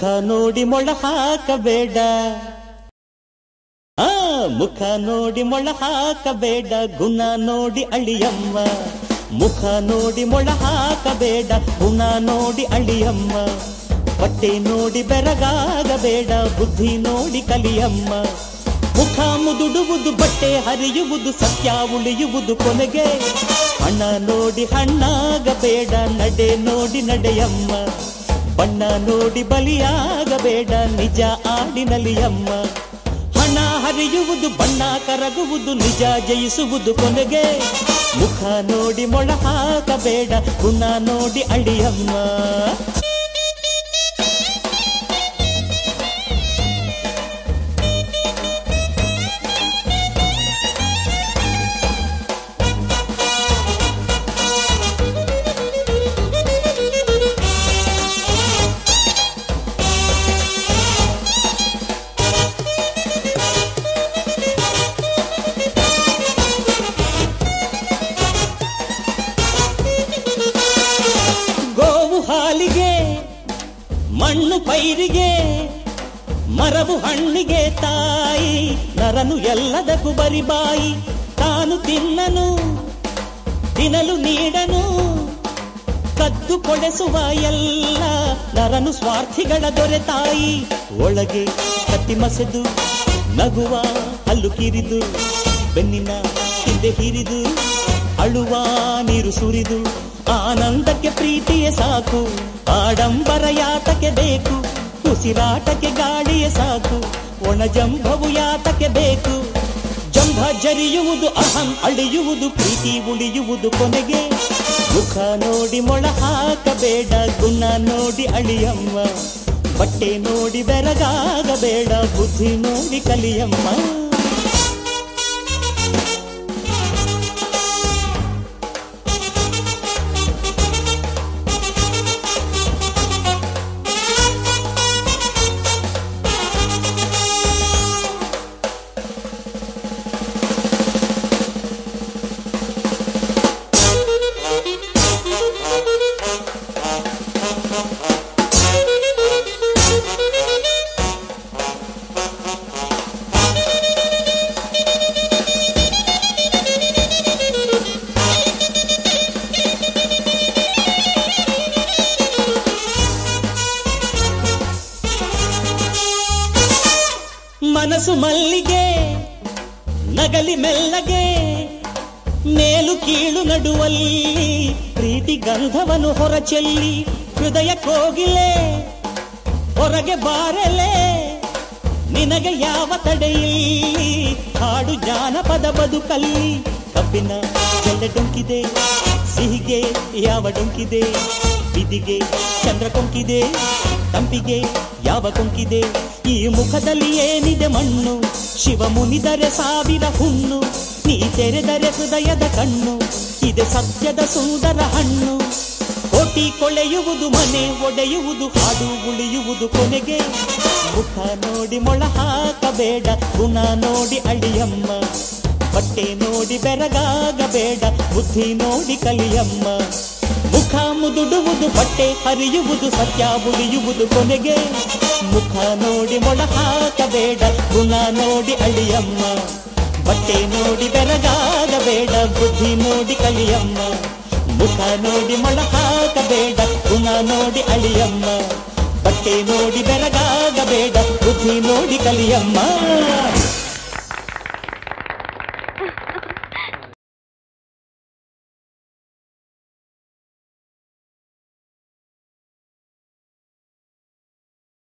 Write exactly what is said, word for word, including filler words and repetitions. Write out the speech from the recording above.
ನೋಡಿ ಮೊಳ ಹಾಕಬೇಡ, ಆ ಮುಖ ನೋಡಿ ಮೊಳ ಹಾಕಬೇಡ, ಗುಣ ನೋಡಿ ಅಳಿಯಮ್ಮ. ಮುಖ ನೋಡಿ ಮೊಳ ಹಾಕಬೇಡ, ಗುಣ ನೋಡಿ ಅಳಿಯಮ್ಮ. ಬಟ್ಟೆ ನೋಡಿ ಬೆರಗಾಗಬೇಡ, ಬುದ್ಧಿ ನೋಡಿ ಕಲಿಯಮ್ಮ. ಮುಖ ಮುದುಡುವುದು, ಬಟ್ಟೆ ಹರಿಯುವುದು, ಸತ್ಯ ಉಳಿಯುವುದು ಕೊನೆಗೆ. ಹಣ ನೋಡಿ ಹಣ್ಣಾಗಬೇಡ, ನಡೆ ನೋಡಿ ನಡೆಯಮ್ಮ. ಬಣ್ಣ ನೋಡಿ ಬಲಿಯಾಗಬೇಡ, ನಿಜ ಆಡಿನಲಿಯಮ್ಮ. ಹಣ ಹರಿಯುವುದು, ಬಣ್ಣ ಕರಗುವುದು, ನಿಜ ಜಯಿಸುವುದು ಕೊನೆಗೆ. ಮುಖ ನೋಡಿ ಮೊಳ ಹಾಕಬೇಡ, ಗುಣ ನೋಡಿ ಅಳಿಯಮ್ಮ. ಹಾಲಿಗೆ ಮಣ್ಣು ಪೈರಿಗೆ, ಮರವು ಹಣ್ಣಿಗೆ ತಾಯಿ, ನರನು ಎಲ್ಲದಕ್ಕೂ ಬರಿಬಾಯಿ. ತಾನು ತಿನ್ನನು ತಿನ್ನಲು ನೀಡನು, ಕದ್ದು ಕೊಡೆಸುವ ಎಲ್ಲ ನರನು ಸ್ವಾರ್ಥಿಗಳ ದೊರೆ ತಾಯಿ. ಒಳಗೆ ಕತ್ತಿ ಮಸೆದು ನಗುವ ಹಲ್ಲು ಕಿರಿದು, ಬೆನ್ನಿನ ಹಿಂದೆ ಹಿರಿದು ಅಳುವ ನೀರು ಸುರಿದು. ಆನಂದಕ್ಕೆ ಪ್ರೀತಿಯೇ ಸಾಕು, ಆಡಂಬರ ಯಾತಕ್ಕೆ ಬೇಕು. ಉಸಿರಾಟಕ್ಕೆ ಗಾಳಿಯೇ ಸಾಕು, ಒಣ ಜಂಭವು ಯಾತಕ್ಕೆ ಬೇಕು. ಜಂಭ ಜರಿಯುವುದು, ಅಹಂ ಅಳಿಯುವುದು, ಪ್ರೀತಿ ಉಳಿಯುವುದು ಕೊನೆಗೆ. ಮುಖ ನೋಡಿ ಮೊಳ ಹಾಕಬೇಡ, ಗುಣ ನೋಡಿ ಅಳಿಯಮ್ಮ. ಬಟ್ಟೆ ನೋಡಿ ಬೆರಗಾಗಬೇಡ, ಬುದ್ಧಿ ನೋಡಿ ಕಲಿಯಮ್ಮ. ಮನಸ್ಸು ಮಲ್ಲಿಗೆ ನಗಲಿ ಮೆಲ್ಲಗೆ, ಮೇಲು ಕೀಳು ನಡುವಲ್ಲಿ ಪ್ರೀತಿ ಗಂಧವನ್ನು ಹೊರಚೆಲ್ಲಿ. ಹೃದಯ ಕೋಗಿಲೆ ಹೊರಗೆ ಬಾರಲೆ, ನಿನಗೆ ಯಾವ ತಡೆಯಿಲ್ಲಿ. ಹಾಡು ಜಾನಪದ ಬದುಕಲ್ಲಿ, ಕಬ್ಬಿನ ಜಲ್ಲೆ ಡೊಂಕಿದೆ, ಸಿಹಿಗೆ ಯಾವ ಡೊಂಕಿದೆ. ಬಿದಿಗೆ ಚಂದ್ರ ಕೊಂಕಿದೆ, ತಂಪಿಗೆ ಯಾವ ಕೊಂಕಿದೆ. ಈ ಮುಖದಲ್ಲಿ ಏನಿದೆ ಮಣ್ಣು, ಶಿವ ಮುನಿದರೆ ಸಾವಿರ ಹುಣ್ಣು. ನೀ ತೆರೆದರೆ ಹೃದಯದ ಕಣ್ಣು, ಇದೆ ಸತ್ಯದ ಸುಂದರ ಹಣ್ಣು. ಕೋಟಿ ಕೊಳೆಯುವುದು, ಮನೆ ಒಡೆಯುವುದು, ಹಾಡು ಉಳಿಯುವುದು ಕೊನೆಗೆ. ಮುಖ ನೋಡಿ ಮೊಳ ಹಾಕಬೇಡ, ಗುಣ ನೋಡಿ ಅಳಿಯಮ್ಮ. ಬಟ್ಟೆ ನೋಡಿ ಬೆರಗಾಗಬೇಡ, ಬುದ್ಧಿ ನೋಡಿ ಕಲಿಯಮ್ಮ. ಮುಖ ಮುದುಡುವುದು, ಬಟ್ಟೆ ಹರಿಯುವುದು, ಸತ್ಯ ಉಳಿಯುವುದು ಕೊನೆಗೆ. ಮುಖ ನೋಡಿ ಮೊಳ ಹಾಕಬೇಡ, ಗುಣ ನೋಡಿ ಅಳಿಯಮ್ಮ. ಬಟ್ಟೆ ನೋಡಿ ಬೆರಗಾಗಬೇಡ, ಬುದ್ಧಿ ನೋಡಿ ಕಲಿಯಮ್ಮ. ಮುಖ ನೋಡಿ ಮೊಳ ಹಾಕಬೇಡ, ಗುಣ ನೋಡಿ ಅಳಿಯಮ್ಮ. ಬಟ್ಟೆ ನೋಡಿ ಬೆರಗಾಗಬೇಡ, ಬುದ್ಧಿ ನೋಡಿ ಕಲಿಯಮ್ಮ.